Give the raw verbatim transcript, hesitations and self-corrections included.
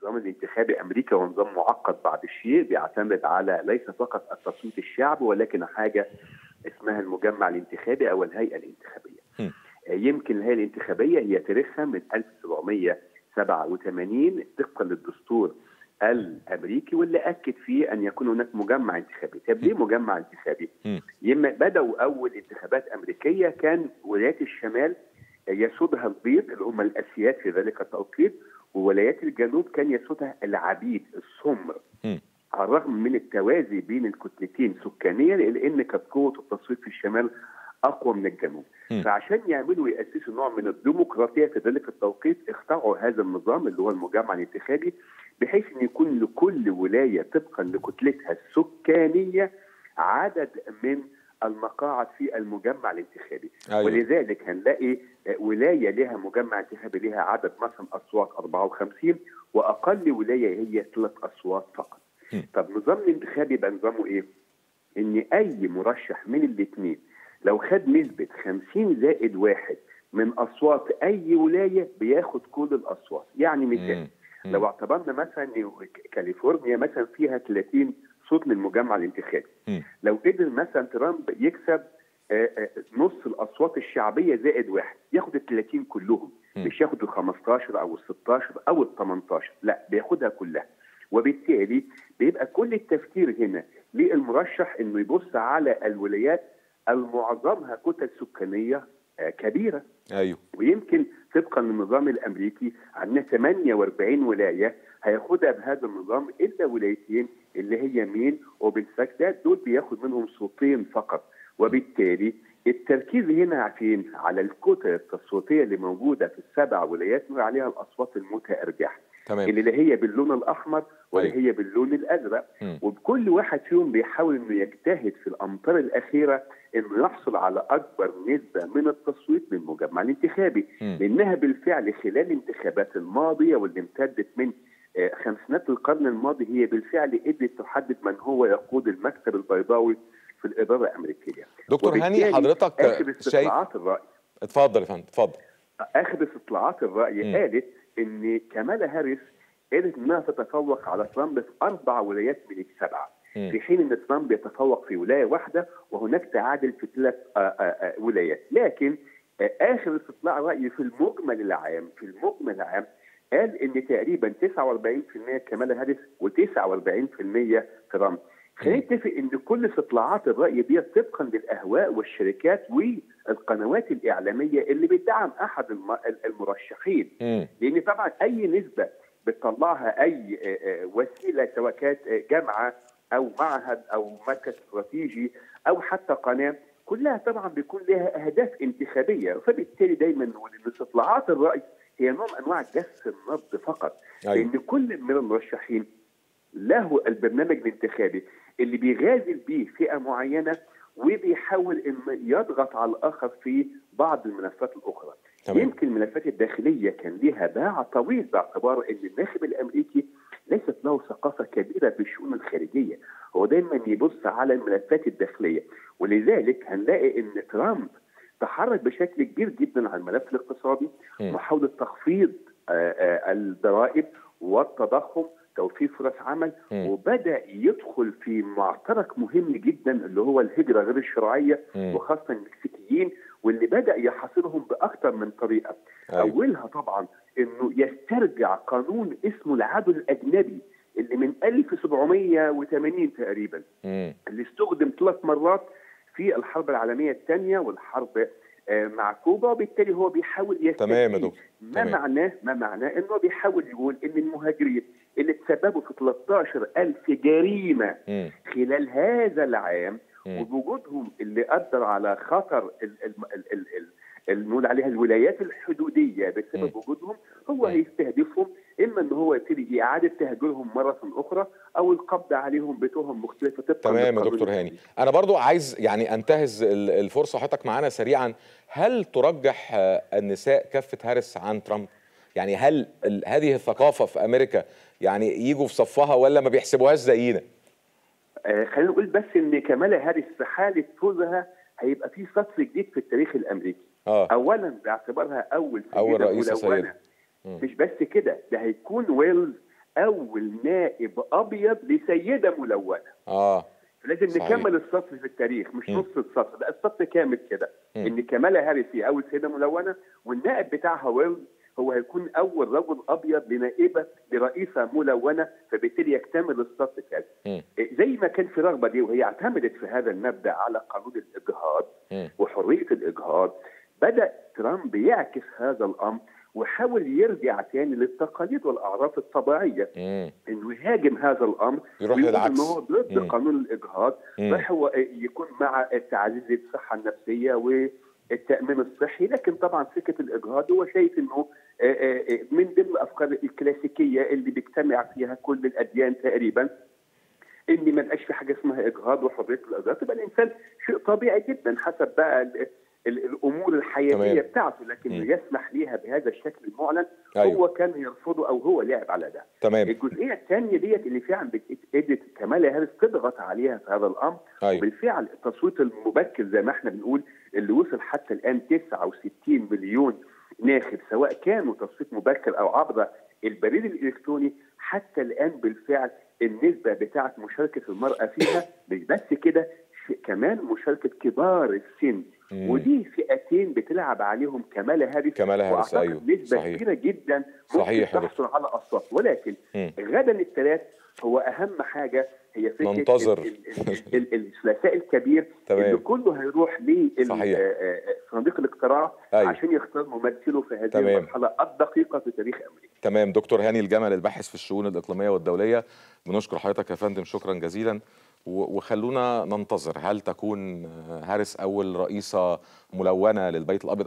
النظام الانتخابي أمريكا هو نظام معقد بعض الشيء، بيعتمد على ليس فقط التصويت الشعبي ولكن حاجة اسمها المجمع الانتخابي أو الهيئة الانتخابية. م. يمكن الهيئة الانتخابية هي تاريخها من ألف وسبعمائة وسبعة وثمانين طبقا للدستور الامريكي، واللي اكد فيه ان يكون هناك مجمع انتخابي. طب ليه مجمع انتخابي؟ يما بداوا اول انتخابات امريكيه كان ولايات الشمال يسودها البيض اللي هم الاسياد في ذلك التوقيت، وولايات الجنوب كان يسودها العبيد السمر. على الرغم من التوازي بين الكتلتين سكانيا، لان كانت قوه التصويت في الشمال اقوى من الجنوب. م. فعشان يعملوا ياسسوا نوع من الديمقراطيه في ذلك التوقيت اخترعوا هذا النظام اللي هو المجمع الانتخابي، بحيث ان يكون لكل ولايه طبقا لكتلتها السكانيه عدد من المقاعد في المجمع الانتخابي. أيوة. ولذلك هنلاقي ولايه لها مجمع انتخابي لها عدد مثلا اصوات أربعة وخمسين، واقل ولايه هي ثلاث اصوات فقط. م. طب نظام الانتخابي يبقى نظامه ايه؟ ان اي مرشح من الاثنين لو خد نسبة خمسين زائد واحد من أصوات أي ولاية بياخد كل الأصوات. يعني مثال لو اعتبرنا مثلا كاليفورنيا مثلا فيها ثلاثين صوت من المجمع الانتخابي، لو قدر مثلا ترامب يكسب نص الأصوات الشعبية زائد واحد ياخد ال ثلاثين كلهم، مش ياخد ال خمستاشر أو ال ستاشر أو ال تمنتاشر، لا بياخدها كلها. وبالتالي بيبقى كل التفكير هنا للمرشح إنه يبص على الولايات المعظمها كتل سكانيه كبيره. ايوه. ويمكن طبقا للنظام الامريكي عندنا ثمانية وأربعين ولايه هياخدها بهذا النظام الا ولايتين اللي هي مين وبالفاكتات، دول بياخد منهم صوتين فقط. وبالتالي التركيز هنا فين؟ على الكتل التصويتيه اللي موجوده في السبع ولايات وعليها الاصوات المتارجحه. تمام. اللي لا هي باللون الاحمر ولا هي باللون الازرق. م. وبكل واحد فيهم بيحاول انه يجتهد في الامتار الاخيره انه يحصل على اكبر نسبه من التصويت من المجمع الانتخابي، م. لانها بالفعل خلال الانتخابات الماضيه واللي امتدت من خمسينات القرن الماضي هي بالفعل قدرت تحدد من هو يقود المكتب البيضاوي في الاداره الامريكيه. دكتور هاني حضرتك اخر استطلاعات الراي اتفضل يا فندم اتفضل. اخر استطلاعات الراي م. قالت ان كامالا هاريس قدرت انها تتفوق على ترامب في اربع ولايات من السبعه، م. في حين ان ترامب يتفوق في ولايه واحده وهناك تعادل في ثلاث ولايات. لكن اخر استطلاع راي في المجمل العام في المجمل العام قال ان تقريبا تسعة وأربعين بالمئة كامالا هاريس وتسعة وأربعين بالمئة ترامب. خلينا نتفق ان كل استطلاعات الراي دي طبقا للاهواء والشركات والقنوات الاعلاميه اللي بتدعم احد المرشحين، م. لان طبعا اي نسبه بتطلعها اي وسيله سواء كانت جامعه او معهد او مركز استراتيجي او حتى قناه، كلها طبعا بيكون لها اهداف انتخابيه. فبالتالي دايما نقول ان استطلاعات الراي هي نوع من انواع جس النبض فقط. أيوة. لان كل من المرشحين له البرنامج الانتخابي اللي بيغازل به فئه معينه وبيحاول انه يضغط على الاخر في بعض الملفات الاخرى. تمام. يمكن الملفات الداخليه كان لها باع طويل باعتبار ان الناخب الامريكي ليست له ثقافه كبيره بالشؤون الخارجيه، هو دايما يبص على الملفات الداخليه. ولذلك هنلاقي ان ترامب تحرك بشكل كبير جدا على الملف الاقتصادي، محاوله تخفيض الضرائب والتضخم، توفير فرص عمل، م. وبدأ يدخل في معترك مهم جدا اللي هو الهجرة غير الشرعية، م. وخاصة المكسيكيين، واللي بدأ يحاصرهم بأكثر من طريقة. أيوة. أولها طبعا إنه يسترجع قانون اسمه العدو الأجنبي اللي من ألف وسبعمائة وثمانين تقريبا، م. اللي استخدم ثلاث مرات في الحرب العالمية الثانية والحرب مع كوبا. وبالتالي هو بيحاول يستفيد. ما معناه ما معناه انه بيحاول يقول ان المهاجرين اللي تسببوا في ثلاثة عشر ألف جريمه م. خلال هذا العام، م. وبوجودهم اللي أثر على خطر اللي نقول عليها الولايات الحدوديه بسبب م. وجودهم، هو م. هيستهدفهم اما ان هو يبتدي اعاده تهجيرهم مره اخرى او القبض عليهم بتهم مختلفه. تمام يا دكتور هاني، انا برضو عايز يعني انتهز الفرصه حضرتك معانا سريعا. هل ترجح النساء كفه هاريس عن ترامب؟ يعني هل هذه الثقافه في امريكا يعني يجوا في صفها ولا ما بيحسبوهاش زينا؟ آه خلينا نقول بس ان كامالا هاريس في حاله فوزها هيبقى في سطر جديد في التاريخ الامريكي. آه. اولا باعتبارها اول اول رئيسه سيده، مش بس كده، ده هيكون ويلز اول نائب ابيض لسيده ملونه. اه لازم صحيح. نكمل السطر في التاريخ، مش م. نص السطر، ده السطر كامل كده. ان كمالا هاريس هي اول سيده ملونه، والنائب بتاعها ويلز هو هيكون اول رجل ابيض لنائبه لرئيسه ملونه، فبالتالي يكتمل السطر كده. زي ما كان في رغبه دي وهي اعتمدت في هذا المبدا على قانون الاجهاض م. وحريه الاجهاض، بدا ترامب يعكس هذا الامر وحاول يرجع تاني للتقاليد والاعراف الطبيعيه، مم. انه يهاجم هذا الامر يروح ويقول للعكس. انه هو ضد مم. قانون الاجهاض، راح هو يكون مع تعزيز الصحه النفسيه والتامين الصحي. لكن طبعا فكره الاجهاض هو شايف انه من ضمن الافكار الكلاسيكيه اللي بيجتمع فيها كل الاديان تقريبا، ان ما بقاش في حاجه اسمها اجهاض وحريه الاجهاض، تبقى الانسان شيء طبيعي جدا حسب بقى الامور الحياتيه تمام. بتاعته، لكن م. يسمح ليها بهذا الشكل المعلن. أيوه. هو كان يرفضه او هو لعب على ده. تمام. الجزئيه الثانيه ديت اللي فعلا ادت كمالا هاريس تضغط عليها في هذا الامر. أيوه. وبالفعل التصويت المبكر زي ما احنا بنقول اللي وصل حتى الان تسعة وستين مليون ناخب، سواء كانوا تصويت مبكر او عبر البريد الالكتروني، حتى الان بالفعل النسبه بتاعه مشاركه المراه فيها مش بس كده، كمان مشاركه كبار السن. مم. ودي فئتين بتلعب عليهم كمالا هاريس. كمالا هاريس ايوه نسبه صحيح. كبيره جدا صحيح تحصل على اصوات. ولكن مم. غدا الثلاث هو اهم حاجه هي فكره ننتظر الثلاثاء الكبير اللي كله هيروح لصناديق الاقتراع. أيوه. عشان يختار ممثله في هذه تمام. المرحله الدقيقه في تاريخ امريكا. تمام. دكتور هاني الجمل الباحث في الشؤون الاقليميه والدوليه، بنشكر حضرتك يا فندم شكرا جزيلا. وخلونا ننتظر هل تكون هاريس اول رئيسه ملونه للبيت الابيض